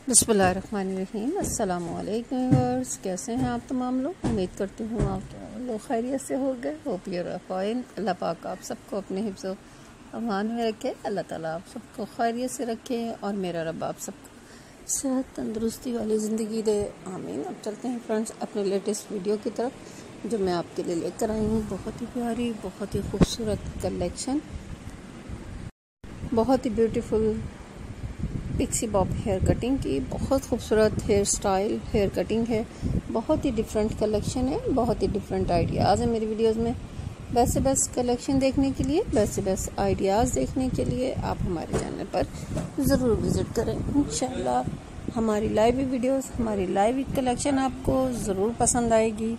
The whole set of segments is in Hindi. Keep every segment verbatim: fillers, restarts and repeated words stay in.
बिस्मिल्लाहिर्रहमानिर्रहीम। अस्सलामुअलैकुम व्यूअर्स, कैसे हैं आप तमाम लोग। उम्मीद करती हूँ आप लोग खैरियत से हो गए। Hope you are fine. Allah पाक आप सबको अपने हिफ्ज़ व अमान में रखे। अल्लाह ताला आप सबको खैरियत से रखे और मेरा रब आप सबको सेहत तंदुरुस्ती वाली ज़िंदगी दे, आमीन। अब चलते हैं फ्रेंड्स अपने लेटेस्ट वीडियो की तरफ जो मैं आपके लिए लेकर आई हूँ। बहुत ही प्यारी, बहुत ही खूबसूरत कलेक्शन, बहुत ही beautiful pixie bob hair cutting की बहुत खूबसूरत हेयर स्टाइल हेयर कटिंग है। बहुत ही डिफरेंट कलेक्शन है, बहुत ही डिफरेंट आइडियाज़ है मेरी वीडियोस में। बेस्ट से बेस्ट कलेक्शन देखने के लिए, बेस्ट से बेस्ट आइडियाज़ देखने के लिए आप हमारे चैनल पर ज़रूर विज़िट करें। इंशाल्लाह हमारी लाइव वीडियोस, हमारी लाइव कलेक्शन आपको ज़रूर पसंद आएगी।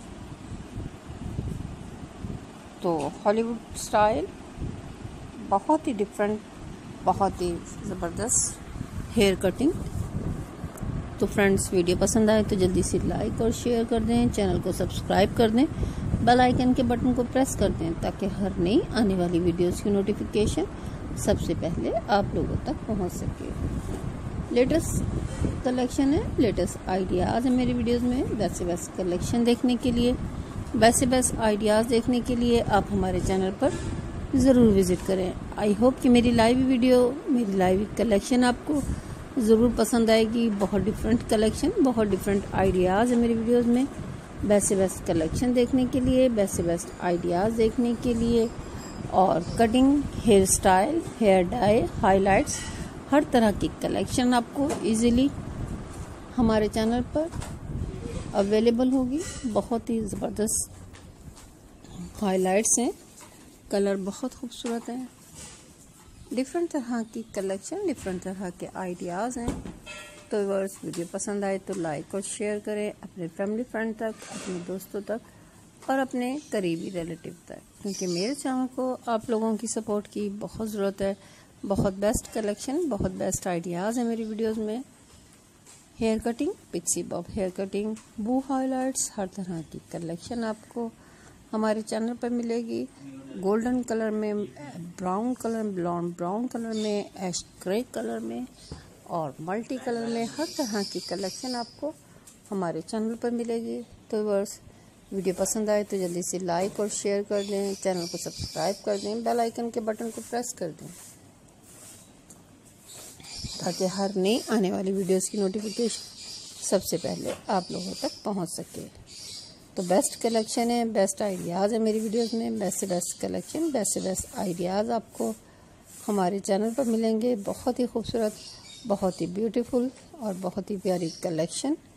तो हॉलीवुड स्टाइल बहुत ही डिफरेंट, बहुत ही ज़बरदस्त हेयर कटिंग। तो फ्रेंड्स, वीडियो पसंद आए तो जल्दी से लाइक और शेयर कर दें, चैनल को सब्सक्राइब कर दें, बेल आइकन के बटन को प्रेस कर दें ताकि हर नई आने वाली वीडियोस की नोटिफिकेशन सबसे पहले आप लोगों तक पहुंच सके। लेटेस्ट कलेक्शन है, लेटेस्ट आइडियाज़ है मेरी वीडियोस में। वैसे वैसे कलेक्शन देखने के लिए, वैसे वैसे आइडियाज़ देखने के लिए आप हमारे चैनल पर ज़रूर विज़िट करें। आई होप कि मेरी लाइव वीडियो, मेरी लाइव कलेक्शन आपको ज़रूर पसंद आएगी। बहुत डिफरेंट कलेक्शन, बहुत डिफरेंट आइडियाज़ है मेरी वीडियोस में। बेस्ट से बेस्ट कलेक्शन देखने के लिए, बेस्ट से बेस्ट आइडियाज़ देखने के लिए और cutting, hair style, hair dye, highlights, हर तरह की कलेक्शन आपको इजीली हमारे चैनल पर अवेलेबल होगी। बहुत ही ज़बरदस्त हाइलाइट्स हैं, कलर बहुत खूबसूरत हैं, डिफरेंट तरह की कलेक्शन, डिफरेंट तरह के आइडियाज़ हैं। तो व्यूअर्स, वीडियो पसंद आए तो लाइक और शेयर करें अपने फैमिली फ्रेंड तक, अपने दोस्तों तक और अपने करीबी रिलेटिव तक, क्योंकि मेरे चैनल को आप लोगों की सपोर्ट की बहुत ज़रूरत है। बहुत बेस्ट कलेक्शन, बहुत बेस्ट आइडियाज़ हैं मेरी वीडियोज़ में। Hair cutting, pixie bob hair cutting, बू हाइलाइट्स, हर तरह की कलेक्शन आपको हमारे चैनल पर मिलेगी। गोल्डन कलर में, brown colour, blonde brown colour में, एश ग्रे कलर में और मल्टी कलर में, हर तरह की कलेक्शन आपको हमारे चैनल पर मिलेगी। तो बस वीडियो पसंद आए तो जल्दी से लाइक और शेयर कर दें, चैनल को सब्सक्राइब कर दें, बेल आइकन के बटन को प्रेस कर दें ताकि हर नई आने वाली वीडियोस की नोटिफिकेशन सबसे पहले आप लोगों तक पहुंच सके। तो बेस्ट कलेक्शन है, बेस्ट आइडियाज़ है मेरी वीडियोस में। बेस्ट से बेस्ट कलेक्शन, बेस्ट से बेस्ट आइडियाज़ आपको हमारे चैनल पर मिलेंगे। बहुत ही खूबसूरत, बहुत ही ब्यूटीफुल और बहुत ही प्यारी कलेक्शन